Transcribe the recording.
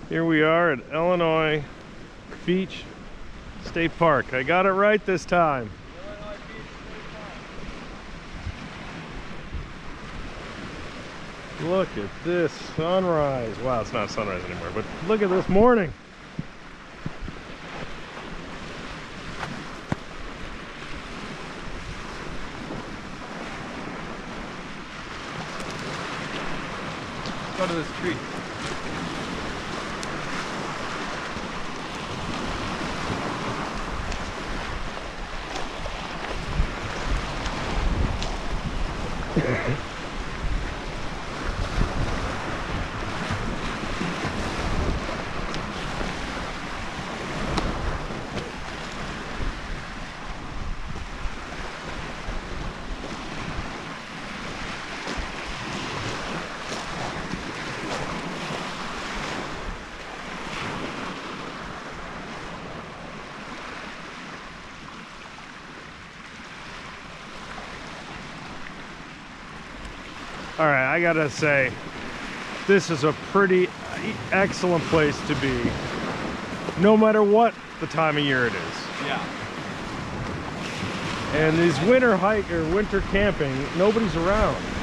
Here we are at Illinois Beach State Park. I got it right this time. Look at this sunrise. Wow, it's not sunrise anymore, but look at this morning. Let's go to this tree. All right, I gotta say, this is a pretty excellent place to be, no matter what the time of year it is. Yeah. And these winter hike or winter camping, nobody's around.